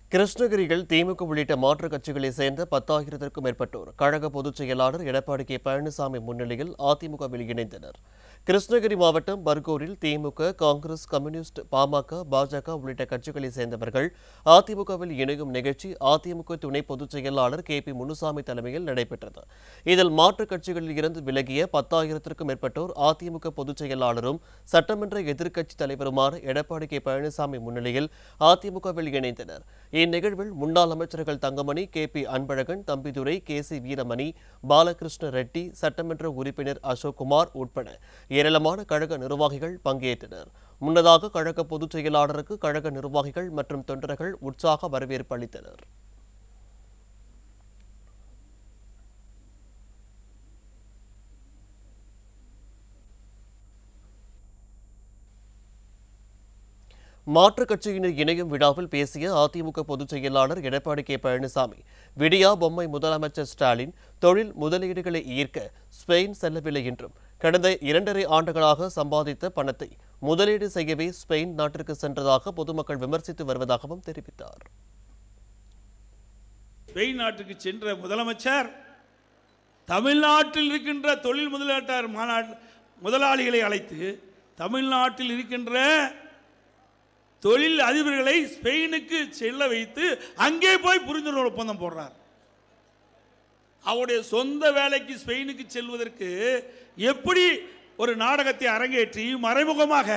கிருஷ்ணகிரியில் திமுக உள்ளிட்ட மாற்றுக் கட்சிகளைச் சேர்ந்த 10,000க்கும் மேற்பட்டோர் கழக பொதுச் செயலாளர் எடப்பாடி கே பழனிசாமி முன்னிலையில் அதிமுகவில் இணைந்தனர். கிருஷ்ணகிரி மாவட்டம் பர்கூரில் திமுக, காங்கிரஸ், கம்யூனிஸ்ட், பாமக, பாஜக உள்ளிட்ட கட்சிகளைச் சேர்ந்தவர்கள் அதிமுகவில் இணையும் நிகழ்ச்சி அதிமுக துணை பொதுச் செயலாளர் KP முனுசாமி தலைமையில் நடைபெற்றது. இதில் மாற்றுக் கட்சிகளில் இருந்து விலகிய 10,000க்கும் மேற்பட்டோர் அதிமுக பொதுச் செயலாளரும் சட்டமன்ற எதிர்க்கட்சித் தலைவருமான எடப்பாடி கே பழனிசாமி முன்னிலையில் அதிமுகவில் இணைந்தனர். இந்நிகழ்வில் முன்னாள் அமைச்சர்கள் தங்கமணி, KP அன்பழகன், தம்பிதுரை, KC வீரமணி, பாலகிருஷ்ண ரெட்டி, சட்டமன்ற உறுப்பினர் அசோக்குமார் உட்பட ஏராளமான கழக நிர்வாகிகள் பங்கேற்றனர். முன்னதாக கழக பொதுச் செயலாளருக்கு கழக நிர்வாகிகள் மற்றும் தொண்டர்கள் உற்சாக வரவேற்பு அளித்தனர். மாற்றுக் கட்சியினர் இணையும் விழாவில் பேசிய அதிமுக பொதுச் செயலாளர் எடப்பாடி கே பழனிசாமி, விடியா பொம்மை முதலமைச்சர் ஸ்டாலின் தொழில் முதலீடுகளை ஈர்க்க ஸ்பெயின் செல்லவில்லை என்றும், கடந்த 2.5 ஆண்டுகளாக சம்பாதித்த பணத்தை முதலீடு செய்யவே ஸ்பெயின் நாட்டிற்கு சென்றதாக பொதுமக்கள் விமர்சித்து வருவதாகவும் தெரிவித்தார். ஸ்பெயின் நாட்டுக்கு சென்ற முதலமைச்சர் தமிழ்நாட்டில் இருக்கின்ற தொழில் முதலாளிகளை அழைத்து தமிழ்நாட்டில் இருக்கின்ற தொழில் அதிபர்களை ஸ்பெயினுக்கு செல்ல வைத்து அங்கே போய் புரிந்துணர்வு ஒப்பந்தம் போடுறார். அவருடைய சொந்த வேலைக்கு ஸ்பெயினுக்கு செல்வதற்கு எப்படி ஒரு நாடகத்தை அரங்கேற்றி மறைமுகமாக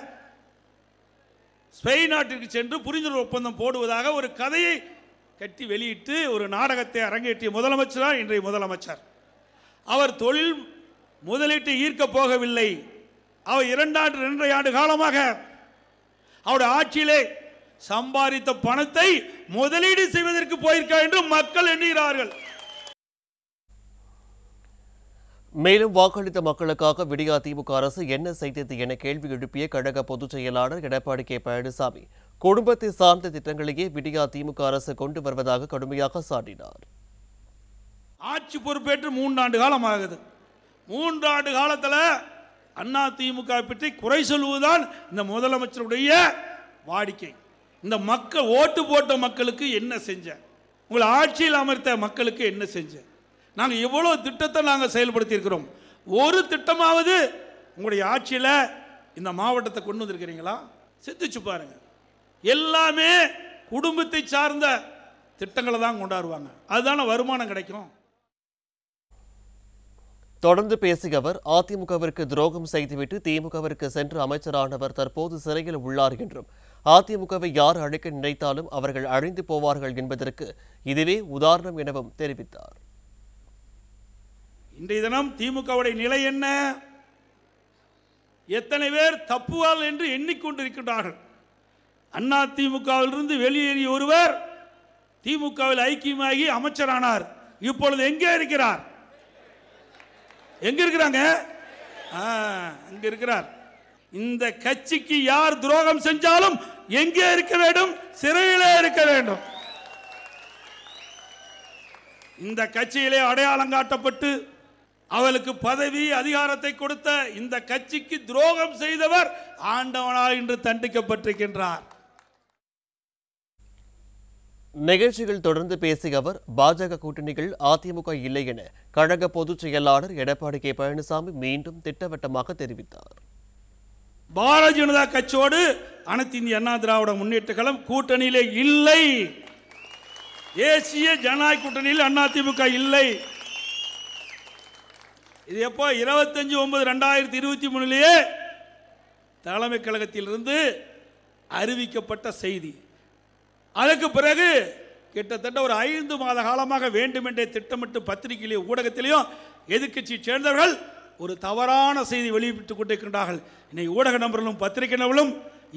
ஸ்பெயின் நாட்டிற்கு சென்று புரிந்துணர்வு ஒப்பந்தம் போடுவதாக ஒரு கதையை கட்டி வெளியிட்டு ஒரு நாடகத்தை அரங்கேற்றிய முதலமைச்சர் இன்றைய முதலமைச்சர். அவர் தொழில் முதலீட்டை ஈர்க்க போகவில்லை. அவர் 2.5 ஆண்டு காலமாக அவருடைய ஆட்சியிலே சம்பாதித்த பணத்தை முதலீடு செய்வதற்கு போயிருக்க என்று மக்கள் எண்ணுகிறார்கள். மேலும் வாக்களித்த மக்களுக்காக விடியா திமுக அரசு என்ன செய்தது என கேள்வி எழுப்பிய கழக பொதுச் செயலாளர் எடப்பாடி கே பழனிசாமி, குடும்பத்தை சார்ந்த திட்டங்களையே விடியா திமுக அரசு கொண்டு வருவதாக கடுமையாக சாடினார். ஆட்சி பொறுப்பேற்று 3 ஆண்டு காலம் ஆகுது. 3 ஆண்டு காலத்தில் அண்ணா திமுக பற்றி குறை சொல்வதுதான் இந்த முதலமைச்சருடைய வாடிக்கை. இந்த மக்கள் ஓட்டு போட்ட மக்களுக்கு என்ன செஞ்ச, உங்களை ஆட்சியில் அமர்த்த மக்களுக்கு என்ன செஞ்ச, நாங்கள் எவ்வளோ திட்டத்தை நாங்கள் செயல்படுத்தி இருக்கிறோம், ஒரு திட்டமாவது உங்களுடைய ஆட்சியில் இந்த மாவட்டத்தை கொண்டு வந்திருக்கிறீங்களா? சிந்திச்சு பாருங்க. எல்லாமே குடும்பத்தை சார்ந்த திட்டங்களை தான் கொண்டாடுவாங்க. அதுதான வருமானம் கிடைக்கும். தொடர்ந்து பேசிய அவர், அதிமுகவிற்கு துரோகம் செய்துவிட்டு திமுகவிற்கு சென்று அமைச்சரானவர் தற்போது சிறையில் உள்ளார் என்றும், அதிமுகவை யார் அழிக்க நினைத்தாலும் அவர்கள் அழிந்து போவார்கள் என்பதற்கு இதுவே உதாரணம் எனவும் தெரிவித்தார். இன்றைய தினம் திமுகவுடைய நிலை என்ன? எத்தனை பேர் தப்புவாள் என்று எண்ணிக்கொண்டிருக்கின்றார்கள். அண்ணா திமுகவிலிருந்து வெளியேறிய ஒருவர் திமுகவில் ஐக்கியமாகி அமைச்சரானார். இப்பொழுது எங்கே இருக்கிறார்? எங்க இருக்கிறாங்க? அங்க இருக்கிறார். இந்த கட்சிக்கு யார் துரோகம் செஞ்சாலும் எங்கே இருக்க வேண்டும்? சிறையிலே இருக்க வேண்டும். இந்த கட்சியிலே அடையாளம் காட்டப்பட்டு அவளுக்கு பதவி அதிகாரத்தை கொடுத்த இந்த கட்சிக்கு துரோகம் செய்தவர் ஆண்டவனால் இன்று தண்டிக்கப்பட்டிருக்கின்றார். நிகழ்ச்சிகள் தொடர்ந்து பேசிய அவர், பாஜக கூட்டணிகள் அதிமுக இல்லை என கழக பொதுச் செயலாளர் எடப்பாடி கே பழனிசாமி மீண்டும் திட்டவட்டமாக தெரிவித்தார். பாரதிய ஜனதா கட்சியோடு அனைத்து இந்திய அண்ணா திராவிட முன்னேற்ற கழகம் கூட்டணியிலே இல்லை. தேசிய ஜனநாயக கூட்டணியில் அதிமுக இல்லை. இது எப்போ? 25/9/2023 தலைமை கழகத்திலிருந்து அறிவிக்கப்பட்ட செய்தி. அதற்கு பிறகு கிட்டத்தட்ட ஒரு 5 மாத காலமாக வேண்டுமென்றே திட்டமிட்டு பத்திரிகையிலே ஊடகத்திலேயும் எதிர்க்கட்சி சேர்ந்தவர்கள் ஒரு தவறான செய்தி வெளியிட்டுக் கொண்டிருக்கின்றார்கள். இன்னைக்கு ஊடக நபர்களும் பத்திரிகை நபர்களும்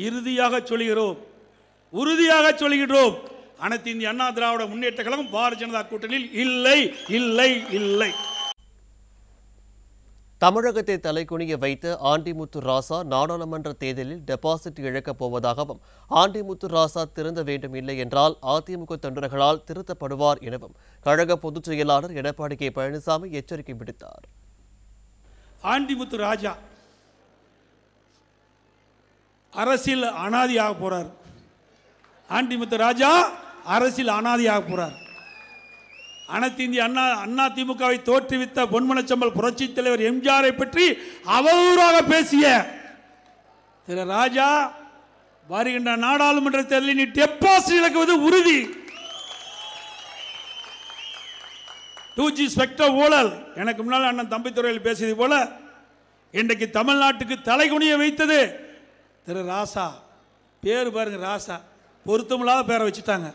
உறுதியாக சொல்கிறோம், அனைத்து இந்திய அண்ணா திராவிட முன்னேற்ற கழகம் பாரதிய ஜனதா கூட்டணியில் இல்லை இல்லை இல்லை. தமிழகத்தை தலைகுனிய வைத்த ஆண்டிமுத்து ராசா நாடாளுமன்ற தேர்தலில் டெபாசிட் இழக்கப் போவதாகவும், ஆண்டிமுத்து ராசா திருந்த வேண்டும், இல்லை என்றால் அதிமுக தொண்டர்களால் திருத்தப்படுவார் எனவும் கழக பொதுச் செயலாளர் எடப்பாடி கே பழனிசாமி எச்சரிக்கை விடுத்தார். ஆண்டிமுத்து ராஜா அரசியல் அனாதியாக போறார். ஆண்டிமுத்து ராஜா அரசியல் அனாதியாக போறார். அனைத்து இந்திய அண்ணா திமுகவை தோற்றுவித்த பொன்மனச்சம்பல் புரட்சி தலைவர் எம்ஜிஆரை பற்றி அவதூறாக பேசிய திரு ராஜா வருகின்ற நாடாளுமன்ற தேர்தலில் நீ டெபாசிட் இழக்குவது உறுதி. 2G ஸ்பெக்ட்ரம் ஊழல், எனக்கு முன்னால் அண்ணன் தம்பித்துறையில் பேசியது போல இன்றைக்கு தமிழ்நாட்டுக்கு தலைகுனிய வைத்தது திரு ராசா. பேர் பாருங்க, ராசா, பொருத்தமில்லாத பேரை வச்சுட்டாங்க.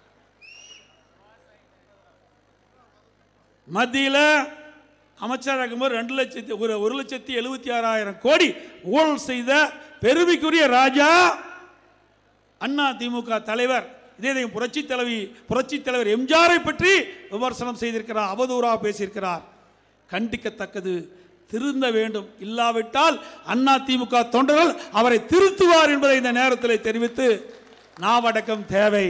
மத்தியில் அமைச்சராக இருக்கும்போது 1,76,000 கோடி ஊழல் செய்த பெருமைக்குரிய ராஜா அண்ணா திமுக தலைவர். இதே புரட்சி தலைவர் எம்ஜிஆரை பற்றி விமர்சனம் செய்திருக்கிறார், அவதூறாக பேசியிருக்கிறார். கண்டிக்கத்தக்கது, திருந்த வேண்டும். இல்லாவிட்டால் அண்ணா திமுக தொண்டர்கள் அவரை திருத்துவார் என்பதை இந்த நேரத்தில் தெரிவித்து நாவடக்கம் தேவை.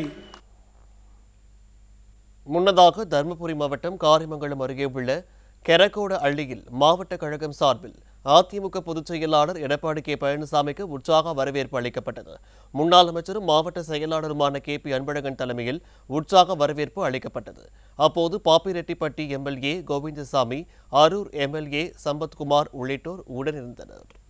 முன்னதாக தருமபுரி மாவட்டம் காரிமங்கலம் அருகே உள்ள கெரக்கோட அள்ளியில் மாவட்ட கழகம் சார்பில் அதிமுக பொதுச் செயலாளர் எடப்பாடி கே பழனிசாமிக்கு உற்சாக வரவேற்பு அளிக்கப்பட்டது. முன்னாள் அமைச்சரும் மாவட்ட செயலாளருமான KP அன்பழகன் தலைமையில் உற்சாக வரவேற்பு அளிக்கப்பட்டது. அப்போது பாப்பிரெட்டிப்பட்டி MLA கோவிந்தசாமி, அரூர் MLA சம்பத்குமார் உள்ளிட்டோர் உடனிருந்தனர்.